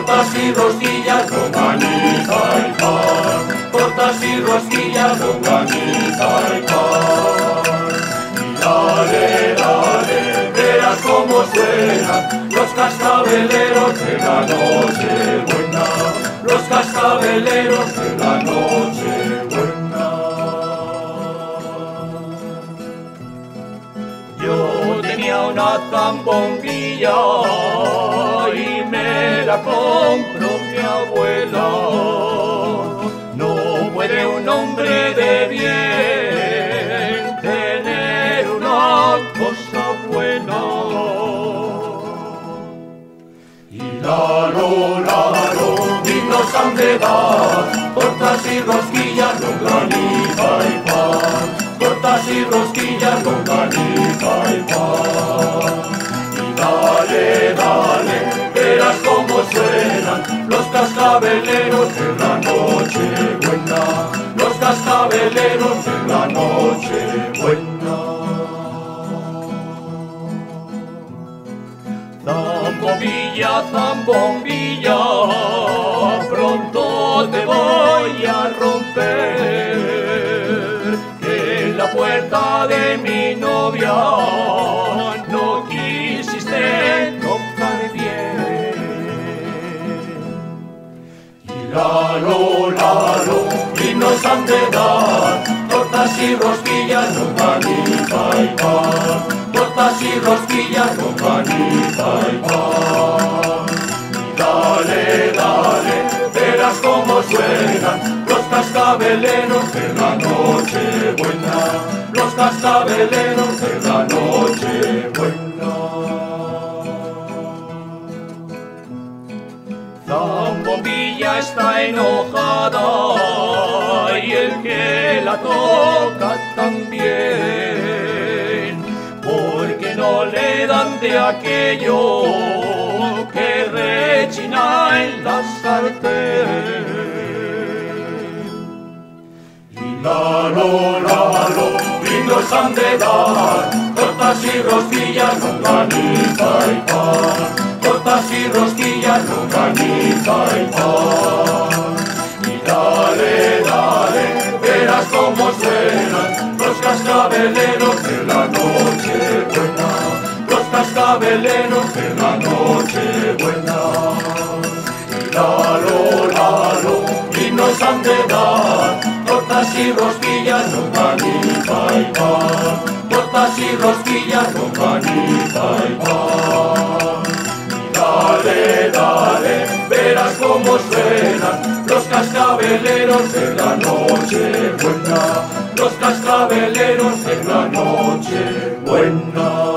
tortas y rosquillas, longaniza y pan. Tortas y rosquillas, longaniza y pan. Y dale, dale, verás cómo suenan los cascabeleros de la noche buena, los cascabeleros de la noche buena. Yo tenía una zambombilla y me la compró mi abuela. No puede un hombre de bien tener una cosa buena. Y laro, y nos han de dar tortas y rosquillas, longaniza y pan. Tortas y rosquillas, longaniza y pan. Y dale, dale, verás cómo suenan los cascabeleros de la noche buena, los cascabeleros de la noche buena. Zambombilla, zambombilla, pronto te voy a romper, que la puerta de mi novia no quisiste tocar bien. Y laro, y nos han de dar tortas y rosquillas, longaniza y pan. Tortas y rosquillas, longaniza y pan. Y dale, dale, verás cómo suenan los cascabeleros de la noche buena, los cascabeleros de la noche buena. Zambombilla está enojada y el que la toca también, porque no le dan de aquello que rechina en la sartén. Y laro, y nos han de dar tortas y rosquillas, longaniza y pan. Tortas y rosquillas, longaniza y pan. Y dale, dale, verás cómo suenan los cascabeleros de la noche buena, los cascabeleros de la noche buena. Y laro, y nos han de dar tortas y rosquillas, longaniza y pan. Tortas y rosquillas, longaniza y pan. Y dale, dale, verás cómo suenan los cascabeleros de la noche buena, los cascabeleros de la noche buena.